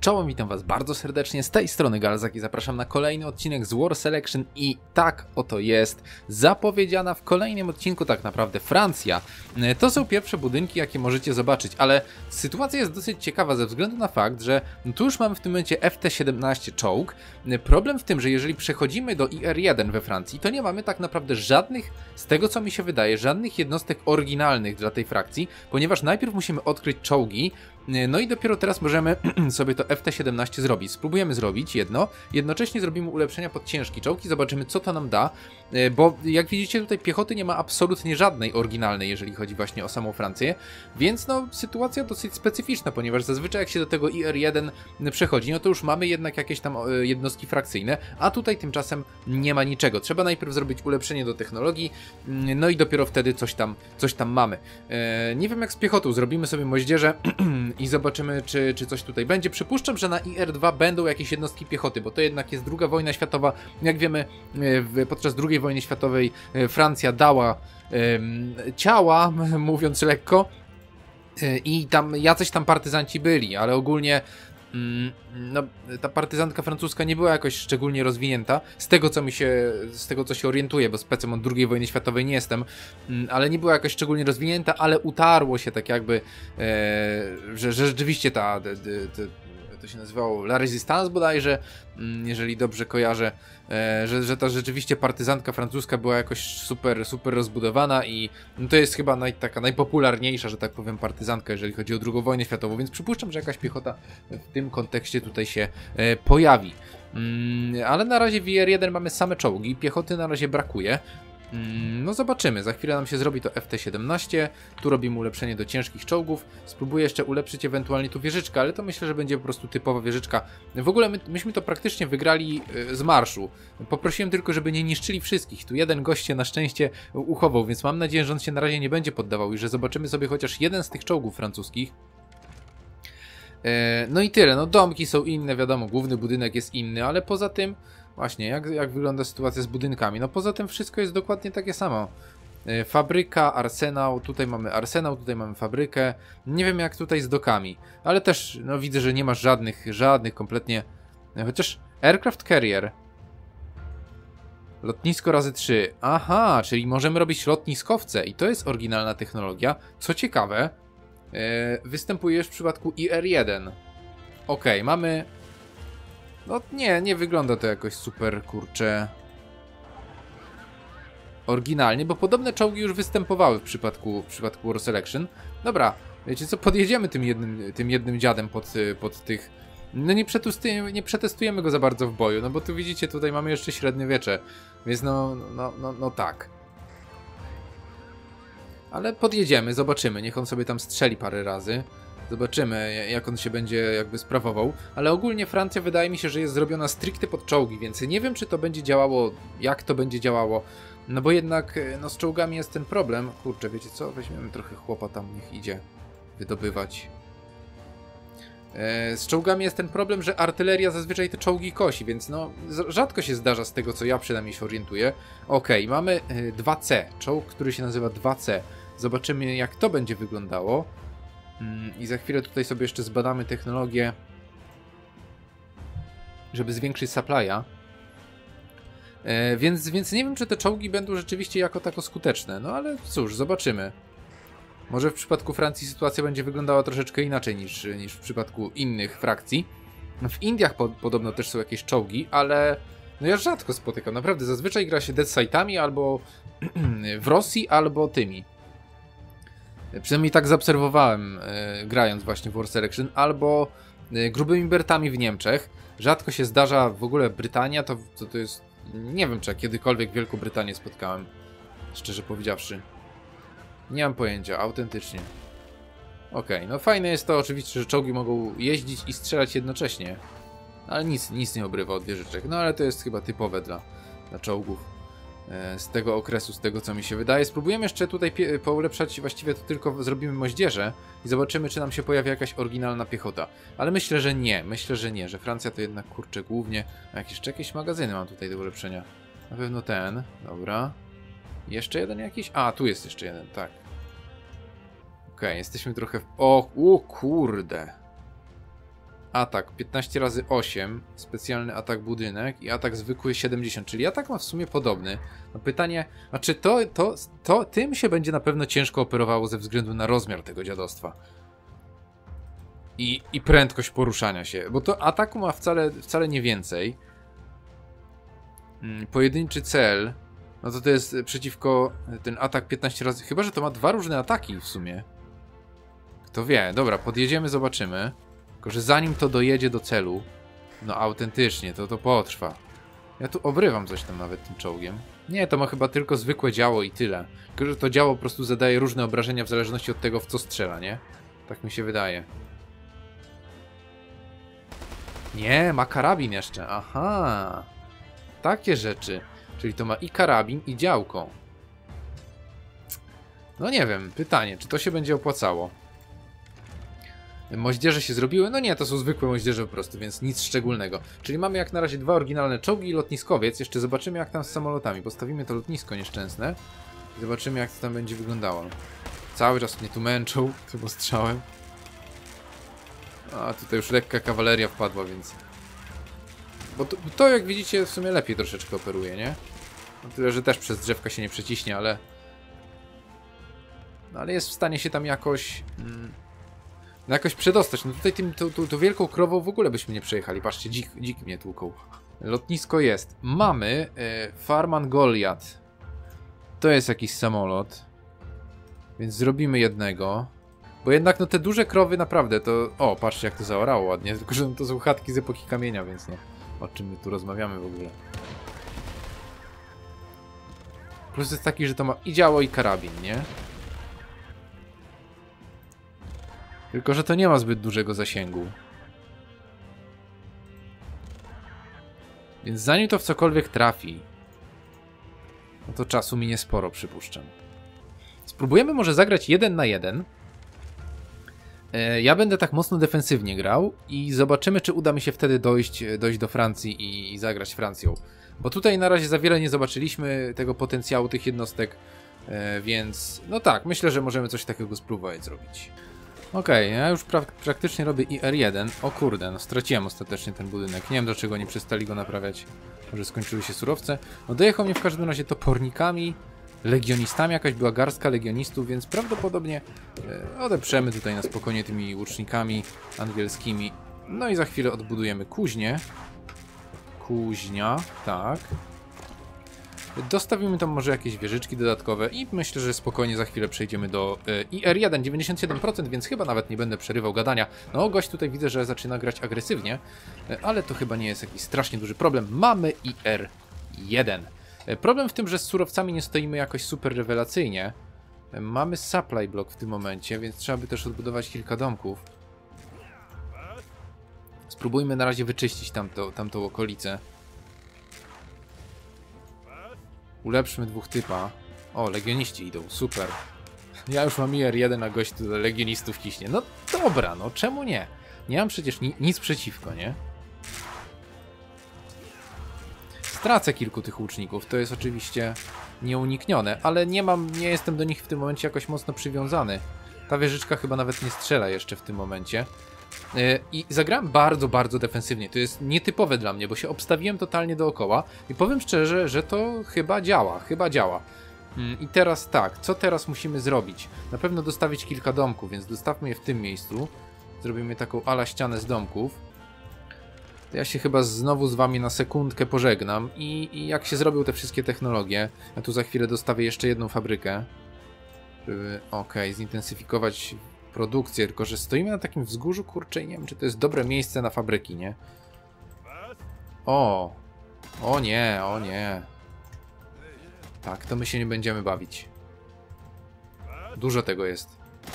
Czołem, witam was bardzo serdecznie, z tej strony Galzak i zapraszam na kolejny odcinek z War Selection i tak oto jest zapowiedziana w kolejnym odcinku tak naprawdę Francja. To są pierwsze budynki, jakie możecie zobaczyć, ale sytuacja jest dosyć ciekawa ze względu na fakt, że tu już mamy w tym momencie FT-17 czołg. Problem w tym, że jeżeli przechodzimy do IR-1 we Francji, to nie mamy tak naprawdę żadnych, z tego co mi się wydaje, żadnych jednostek oryginalnych dla tej frakcji, ponieważ najpierw musimy odkryć czołgi, no i dopiero teraz możemy sobie to FT-17 zrobić. Spróbujemy zrobić jedno, jednocześnie zrobimy ulepszenia pod ciężki czołg i zobaczymy, co to nam da, bo jak widzicie tutaj piechoty nie ma absolutnie żadnej oryginalnej, jeżeli chodzi właśnie o samą Francję, więc no sytuacja dosyć specyficzna, ponieważ zazwyczaj jak się do tego IR-1 przechodzi, no to już mamy jednak jakieś tam jednostki frakcyjne, a tutaj tymczasem nie ma niczego. Trzeba najpierw zrobić ulepszenie do technologii, no i dopiero wtedy coś tam mamy. Nie wiem jak z piechotą, zrobimy sobie moździerze i zobaczymy, czy coś tutaj będzie. Przypuszczam, że na IR-2 będą jakieś jednostki piechoty, bo to jednak jest II wojna światowa. Jak wiemy, podczas II wojny światowej Francja dała ciała, mówiąc lekko, i tam jacyś tam partyzanci byli, ale ogólnie no, ta partyzantka francuska nie była jakoś szczególnie rozwinięta, z tego co się orientuję, bo specem od II wojny światowej nie jestem, ale nie była jakoś szczególnie rozwinięta, ale utarło się tak jakby, że rzeczywiście to się nazywało La Résistance bodajże, jeżeli dobrze kojarzę, że ta rzeczywiście partyzantka francuska była jakoś super rozbudowana i no to jest chyba taka najpopularniejsza, że tak powiem, partyzantka, jeżeli chodzi o II wojnę światową, więc przypuszczam, że jakaś piechota w tym kontekście tutaj się pojawi. Ale na razie w IR-1 mamy same czołgi, piechoty na razie brakuje. No zobaczymy, za chwilę nam się zrobi to FT-17, tu robimy ulepszenie do ciężkich czołgów, spróbuję jeszcze ulepszyć ewentualnie tu wieżyczkę, ale to myślę, że będzie po prostu typowa wieżyczka. W ogóle myśmy to praktycznie wygrali z marszu, poprosiłem tylko, żeby nie niszczyli wszystkich, tu jeden gość się na szczęście uchował, więc mam nadzieję, że on się na razie nie będzie poddawał i że zobaczymy sobie chociaż jeden z tych czołgów francuskich. No i tyle, no domki są inne, wiadomo, główny budynek jest inny, ale poza tym właśnie, jak wygląda sytuacja z budynkami? No poza tym wszystko jest dokładnie takie samo. Fabryka, arsenał, tutaj mamy fabrykę. Nie wiem jak tutaj z dokami, ale też no widzę, że nie masz żadnych kompletnie. Chociaż Aircraft Carrier. Lotnisko razy 3. Aha, czyli możemy robić lotniskowce i to jest oryginalna technologia. Co ciekawe, występuje w przypadku IR-1. Okej, mamy... No nie wygląda to jakoś super, kurczę, oryginalnie, bo podobne czołgi już występowały w przypadku War Selection. Dobra, wiecie co, podjedziemy tym jednym dziadem pod tych... No nie przetestujemy go za bardzo w boju, no bo tu widzicie, tutaj mamy jeszcze średniowiecze, więc no tak. Ale podjedziemy, zobaczymy, niech on sobie tam strzeli parę razy. Zobaczymy, jak on się będzie jakby sprawował, ale ogólnie Francja wydaje mi się, że jest zrobiona stricte pod czołgi, więc nie wiem, czy to będzie działało, jak to będzie działało, no bo jednak no z czołgami jest ten problem. Kurczę, wiecie co, weźmiemy trochę chłopa tam, niech idzie wydobywać. Z czołgami jest ten problem, że artyleria zazwyczaj te czołgi kosi, więc no rzadko się zdarza z tego, co ja przynajmniej się orientuję. Okej, mamy 2C, czołg, który się nazywa 2C. Zobaczymy, jak to będzie wyglądało. I za chwilę tutaj sobie jeszcze zbadamy technologię, żeby zwiększyć supply'a. Więc nie wiem, czy te czołgi będą rzeczywiście jako tako skuteczne. No ale cóż, zobaczymy. Może w przypadku Francji sytuacja będzie wyglądała troszeczkę inaczej niż w przypadku innych frakcji. W Indiach podobno też są jakieś czołgi, ale no ja rzadko spotykam. Naprawdę, zazwyczaj gra się Death Sightami albo w Rosji, albo tymi. Przynajmniej tak zaobserwowałem, grając właśnie w War Selection, albo grubymi bertami w Niemczech. Rzadko się zdarza w ogóle Brytania, to jest... Nie wiem, czy ja kiedykolwiek Wielką Brytanię spotkałem, szczerze powiedziawszy. Nie mam pojęcia, autentycznie. Okej, no fajne jest to oczywiście, że czołgi mogą jeździć i strzelać jednocześnie. Ale nic nie obrywa od wieżyczek. No ale to jest chyba typowe dla czołgów z tego okresu, z tego co mi się wydaje. Spróbujemy jeszcze tutaj poulepszać, właściwie to tylko zrobimy moździerze i zobaczymy, czy nam się pojawi jakaś oryginalna piechota. Ale myślę, że nie, że Francja to jednak, kurczę, głównie... jakieś magazyny mam tutaj do ulepszenia. Na pewno ten, dobra. Jeszcze jeden jakiś? A, tu jest jeszcze jeden, tak. Okej, jesteśmy trochę... O kurde. atak 15 razy 8, specjalny atak budynek i atak zwykły 70, czyli atak ma w sumie podobny. No pytanie, a czy tym się będzie na pewno ciężko operowało ze względu na rozmiar tego dziadostwa. I prędkość poruszania się, bo to ataku ma wcale nie więcej. Pojedynczy cel, no to jest przeciwko ten atak 15 razy, chyba że to ma 2 różne ataki w sumie. Kto wie, dobra, podjedziemy, zobaczymy. Tylko że zanim to dojedzie do celu, no autentycznie, to potrwa. Ja tu obrywam coś tam nawet tym czołgiem. Nie, to ma chyba tylko zwykłe działo i tyle. Tylko że to działo po prostu zadaje różne obrażenia w zależności od tego, w co strzela, nie? Tak mi się wydaje. Nie, ma karabin jeszcze, aha. Takie rzeczy. Czyli to ma i karabin, i działko. No nie wiem, pytanie, czy to się będzie opłacało? Moździerze się zrobiły? No nie, to są zwykłe moździerze po prostu, więc nic szczególnego. Czyli mamy jak na razie 2 oryginalne czołgi i lotniskowiec. Jeszcze zobaczymy jak tam z samolotami. Postawimy to lotnisko nieszczęsne. I zobaczymy jak to tam będzie wyglądało. Cały czas mnie tu męczą tym ostrzałem. A tutaj już lekka kawaleria wpadła, więc... Bo to jak widzicie w sumie lepiej troszeczkę operuje, nie? No tyle, że też przez drzewka się nie przeciśnie, ale... No ale jest w stanie się tam jakoś... No jakoś przedostać. No tutaj tą wielką krową w ogóle byśmy nie przejechali. Patrzcie, dzik mnie tłuką. Lotnisko jest. Mamy Farman Goliath. To jest jakiś samolot. Więc zrobimy jednego. Bo jednak no te duże krowy naprawdę to... O, patrzcie jak to zaorało ładnie. Tylko że to są chatki z epoki kamienia, więc no... O czym my tu rozmawiamy w ogóle. Plus jest taki, że to ma i działo, i karabin, nie? Tylko że to nie ma zbyt dużego zasięgu. Więc zanim to w cokolwiek trafi, no to czasu minie sporo, przypuszczam. Spróbujemy może zagrać 1 na 1. Ja będę tak mocno defensywnie grał i zobaczymy, czy uda mi się wtedy dojść do Francji i zagrać Francją. Bo tutaj na razie za wiele nie zobaczyliśmy tego potencjału tych jednostek, więc no tak, myślę, że możemy coś takiego spróbować zrobić. Okej, ja już praktycznie robię IR-1. O kurde, no straciłem ostatecznie ten budynek. Nie wiem dlaczego nie przestali go naprawiać. Może skończyły się surowce. No dojechał mnie w każdym razie topornikami, legionistami, jakaś była garstka legionistów, więc prawdopodobnie odeprzemy tutaj na spokojnie tymi łucznikami angielskimi. No i za chwilę odbudujemy kuźnię. Kuźnia, tak. Dostawimy tam może jakieś wieżyczki dodatkowe i myślę, że spokojnie za chwilę przejdziemy do IR-1, 97%, więc chyba nawet nie będę przerywał gadania. No, gość tutaj widzę, że zaczyna grać agresywnie, ale to chyba nie jest jakiś strasznie duży problem. Mamy IR-1. Problem w tym, że z surowcami nie stoimy jakoś super rewelacyjnie. Mamy supply block w tym momencie, więc trzeba by też odbudować kilka domków. Spróbujmy na razie wyczyścić tamtą okolicę. Ulepszmy 2 typa. O, legioniści idą, super. Ja już mam IR-1, a gość tu legionistów ciśnie. No dobra, no czemu nie? Nie mam przecież nic przeciwko, nie? Stracę kilku tych łuczników, to jest oczywiście nieuniknione, ale nie jestem do nich w tym momencie jakoś mocno przywiązany. Ta wieżyczka chyba nawet nie strzela jeszcze w tym momencie. I zagrałem bardzo, bardzo defensywnie. To jest nietypowe dla mnie, bo się obstawiłem totalnie dookoła i powiem szczerze, że to chyba działa, I teraz tak, co teraz musimy zrobić? Na pewno dostawić kilka domków, więc dostawmy je w tym miejscu. Zrobimy taką ala ścianę z domków. To ja się chyba znowu z wami na sekundkę pożegnam i jak się zrobią te wszystkie technologie, ja tu za chwilę dostawię jeszcze jedną fabrykę, żeby, zintensyfikować produkcję, tylko że stoimy na takim wzgórzu, kurczę, i nie wiem, czy to jest dobre miejsce na fabryki, nie? O nie. Tak, to my się nie będziemy bawić. Dużo tego jest.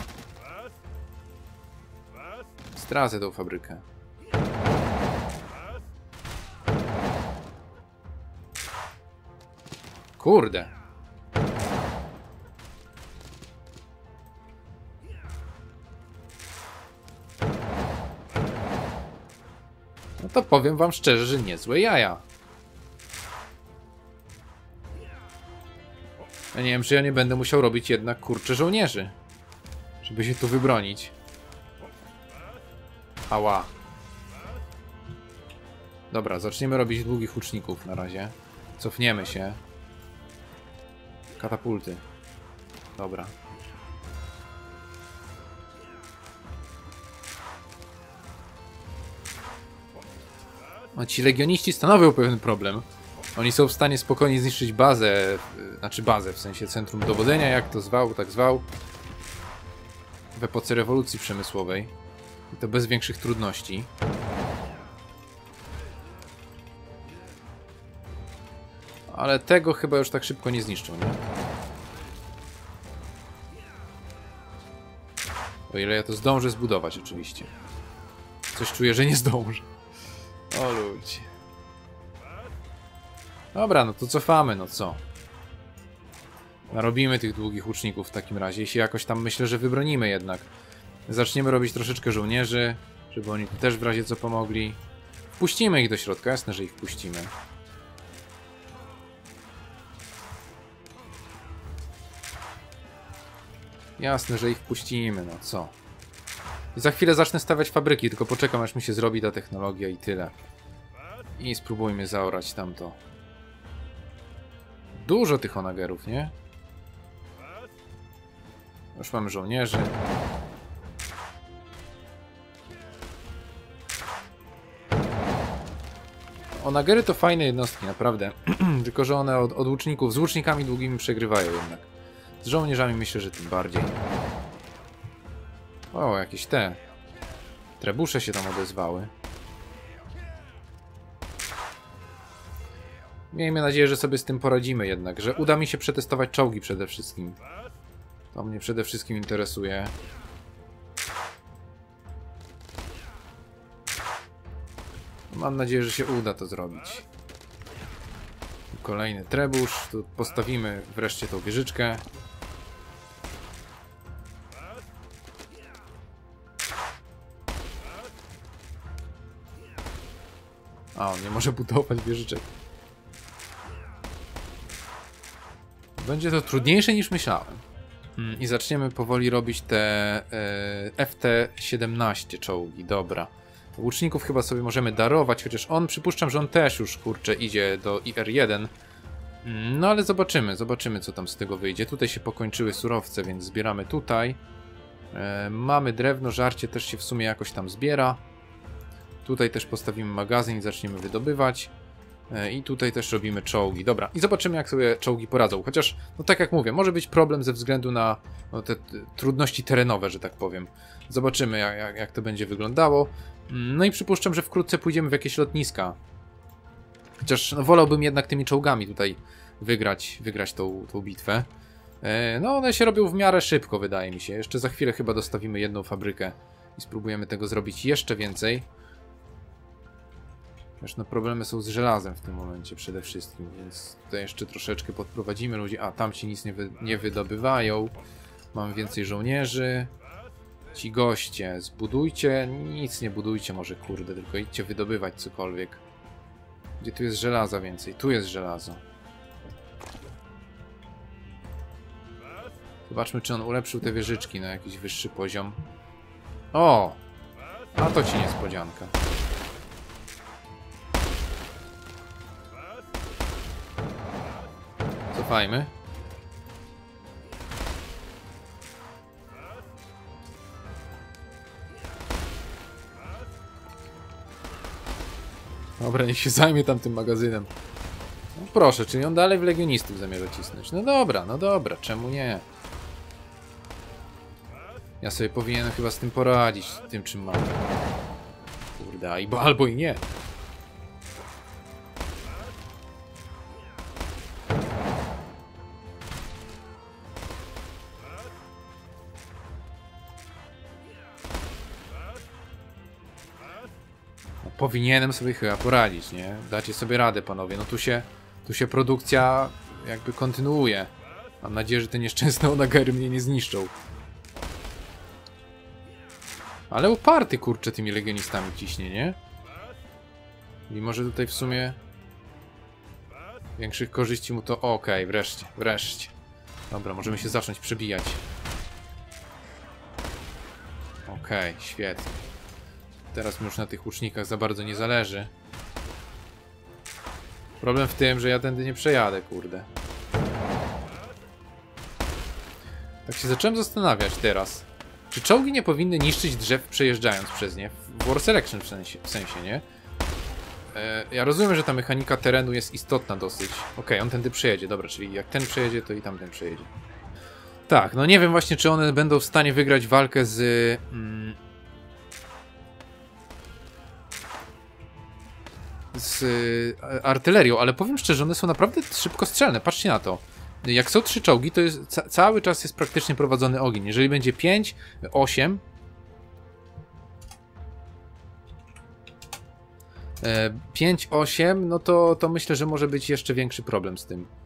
Stracę tą fabrykę. Kurde. No to powiem wam szczerze, że niezłe jaja. Ja nie wiem, czy ja nie będę musiał robić jednak, kurczę, żołnierzy, żeby się tu wybronić. Ała. Dobra, zaczniemy robić długich łuczników na razie. Cofniemy się. Katapulty. Dobra. No, ci legioniści stanowią pewien problem. Oni są w stanie spokojnie zniszczyć bazę, znaczy bazę, w sensie centrum dowodzenia, jak to zwał, tak zwał, w epoce rewolucji przemysłowej. I to bez większych trudności. Ale tego chyba już tak szybko nie zniszczą, nie? O ile ja to zdążę zbudować, oczywiście. Coś czuję, że nie zdążę. O ludzie. Dobra, no to cofamy, no co? Narobimy tych długich łuczników w takim razie. Jeśli jakoś tam myślę, że wybronimy jednak. Zaczniemy robić troszeczkę żołnierzy, żeby oni tu też w razie co pomogli. Wpuścimy ich do środka, jasne, że ich wpuścimy. Jasne, że ich wpuścimy, no co? I za chwilę zacznę stawiać fabryki, tylko poczekam aż mi się zrobi ta technologia i tyle. I spróbujmy zaorać tamto. Dużo tych onagerów, nie? Już mamy żołnierzy. Onagery to fajne jednostki, naprawdę. Tylko że one od łuczników, z łucznikami długimi przegrywają jednak. Z żołnierzami myślę, że tym bardziej. O, jakieś te trebusze się tam odezwały. Miejmy nadzieję, że sobie z tym poradzimy jednak, że uda mi się przetestować czołgi przede wszystkim. To mnie przede wszystkim interesuje. Mam nadzieję, że się uda to zrobić. Kolejny trebusz. Tu postawimy wreszcie tą wieżyczkę. A, on nie może budować wieżyczek. Będzie to trudniejsze niż myślałem. I zaczniemy powoli robić te FT-17 czołgi. Dobra. Łuczników chyba sobie możemy darować, chociaż on, przypuszczam, że on też już, kurczę, idzie do IR-1. No ale zobaczymy co tam z tego wyjdzie. Tutaj się pokończyły surowce, więc zbieramy tutaj. Mamy drewno, żarcie też się w sumie jakoś tam zbiera. Tutaj też postawimy magazyn i zaczniemy wydobywać. I tutaj też robimy czołgi. Dobra, i zobaczymy jak sobie czołgi poradzą. Chociaż, no tak jak mówię, może być problem ze względu na te trudności terenowe, że tak powiem. Zobaczymy jak to będzie wyglądało. No i przypuszczam, że wkrótce pójdziemy w jakieś lotniska. Chociaż no, wolałbym jednak tymi czołgami tutaj wygrać tą bitwę. No one się robią w miarę szybko, wydaje mi się. Jeszcze za chwilę chyba dostawimy jedną fabrykę i spróbujemy tego zrobić jeszcze więcej. Wiesz, no problemy są z żelazem w tym momencie przede wszystkim, więc tutaj jeszcze troszeczkę podprowadzimy ludzi. A, tam ci nic nie wydobywają. Mamy więcej żołnierzy. Ci goście, zbudujcie, nic nie budujcie może, kurde, tylko idźcie wydobywać cokolwiek. Gdzie tu jest żelaza więcej? Tu jest żelazo. Zobaczmy, czy on ulepszył te wieżyczki na jakiś wyższy poziom. O! A to ci niespodzianka. Cofajmy. Dobra, niech się zajmie tam tym magazynem. No proszę, czyli on dalej w legionistów zamierza cisnąć. No dobra, czemu nie? Ja sobie powinienem chyba z tym poradzić, tym czym mam. Kurde, albo i nie. Powinienem sobie chyba poradzić, nie? Dacie sobie radę, panowie. No tu się produkcja jakby kontynuuje. Mam nadzieję, że te nieszczęsne onagery mnie nie zniszczą. Ale uparty, kurczę, tymi legionistami ciśnie, nie? Mimo, że tutaj w sumie większych korzyści mu to... Okej, wreszcie. Dobra, możemy się zacząć przebijać. Okej, świetnie. Teraz mi już na tych łucznikach za bardzo nie zależy. Problem w tym, że ja tędy nie przejadę, kurde. Tak się zacząłem zastanawiać teraz. Czy czołgi nie powinny niszczyć drzew przejeżdżając przez nie? W War Selection w sensie, nie? Ja rozumiem, że ta mechanika terenu jest istotna dosyć. Okej, on tędy przejedzie, dobra, czyli jak ten przejedzie, to i tamten przejedzie. Tak, no nie wiem właśnie, czy one będą w stanie wygrać walkę z... z artylerią, ale powiem szczerze, one są naprawdę szybkostrzelne, patrzcie na to. Jak są 3 czołgi, to jest, cały czas jest praktycznie prowadzony ogień. Jeżeli będzie 5, 8... 5-8, no to myślę, że może być jeszcze większy problem z tym.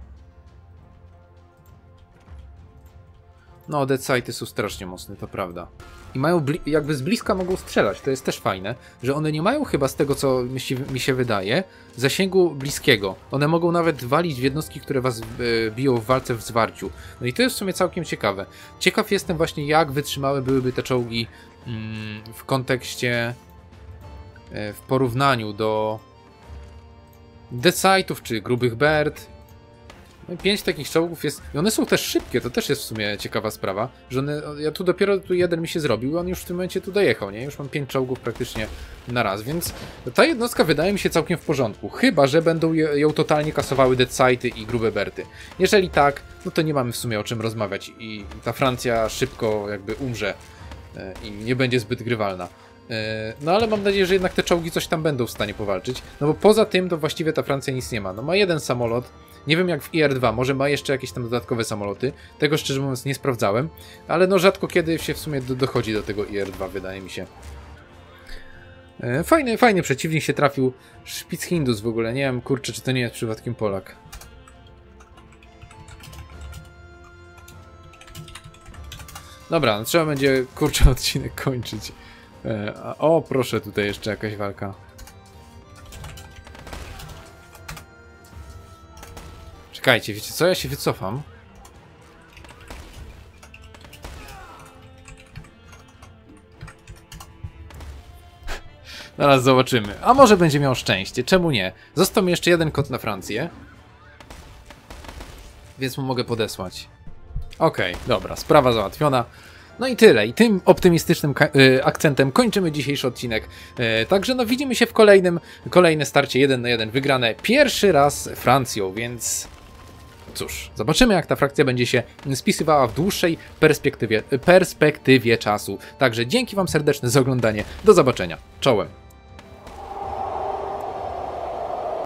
No, dead sighty są strasznie mocne, to prawda. I mają jakby z bliska mogą strzelać, to jest też fajne, że one nie mają chyba z tego, co mi się wydaje, zasięgu bliskiego. One mogą nawet walić w jednostki, które was biją w walce w zwarciu. No i to jest w sumie całkiem ciekawe. Ciekaw jestem właśnie, jak wytrzymałe byłyby te czołgi w kontekście... w porównaniu do Desightów czy grubych Bird. No 5 takich czołgów jest... I one są też szybkie, to też jest w sumie ciekawa sprawa, że one... Ja tu dopiero jeden mi się zrobił i on już w tym momencie tu dojechał, nie? Już mam 5 czołgów praktycznie na raz, więc ta jednostka wydaje mi się całkiem w porządku. Chyba że będą ją totalnie kasowały Deadsighty i grube Berty. Jeżeli tak, no to nie mamy w sumie o czym rozmawiać i ta Francja szybko jakby umrze i nie będzie zbyt grywalna. No ale mam nadzieję, że jednak te czołgi coś tam będą w stanie powalczyć. No bo poza tym to właściwie ta Francja nic nie ma. No ma jeden samolot. Nie wiem jak w IR-2, może ma jeszcze jakieś tam dodatkowe samoloty. Tego szczerze mówiąc nie sprawdzałem. Ale no rzadko kiedy się w sumie dochodzi do tego IR-2, wydaje mi się. Fajny przeciwnik się trafił. Spitzhindus w ogóle. Nie wiem, kurczę, czy to nie jest przypadkiem Polak. Dobra, no trzeba będzie, kurczę, odcinek kończyć. O, proszę, tutaj jeszcze jakaś walka. Czekajcie, wiecie co? Ja się wycofam. Zaraz zobaczymy. A może będzie miał szczęście, czemu nie? Został mi jeszcze jeden kod na Francję. Więc mu mogę podesłać. Okej, dobra, sprawa załatwiona. No i tyle. I tym optymistycznym akcentem kończymy dzisiejszy odcinek. Także no widzimy się w kolejne starcie 1 na 1 wygrane pierwszy raz Francją, więc cóż, zobaczymy jak ta frakcja będzie się spisywała w dłuższej perspektywie czasu. Także dzięki wam serdeczne za oglądanie. Do zobaczenia. Czołem.